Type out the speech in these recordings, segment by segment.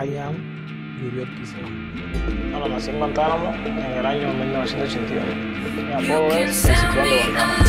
Brian Junior Quiseo. Bueno, nací en Guantánamo en el año 1981. Mi apodo es el Ciclón de Guantánamo.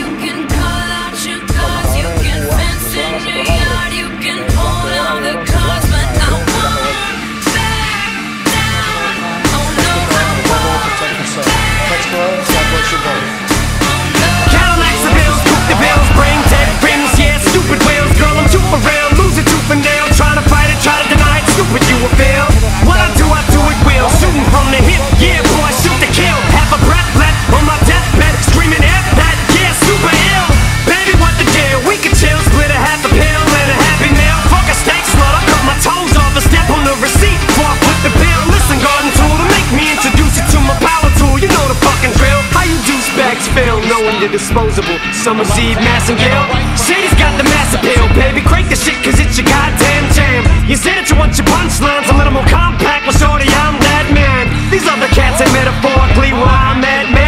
Cadillacs and bills, cook the bills, brain dead rims, yeah, stupid wheels. Girl, I'm too for real, lose it tooth and nail. Try to fight it, try to deny it, stupid you will fail. What I do it will. Shooting from the hip, yeah, boy, shoot to kill. Half a breath left on my deathbed, screaming F that, yeah, super ill. Baby, what the deal? We can chill, split a half a pill and a happy meal. Fuck a steak slut, I cut my toes off and step on the receipt before I put the bill. Listen, garden tool, to make me introduce you to my power tool. You know the fucking drill. How you douchebags feel knowing you're disposable? Summer's Eve, Mass and Gill. Shady's got the mass appeal, baby. Crank the shit cause it's your goddamn jam. You say that you want your punchlines a little more compact. Well, shorty, I'm that man. These other cats ain't metaphorically where I'm at, man.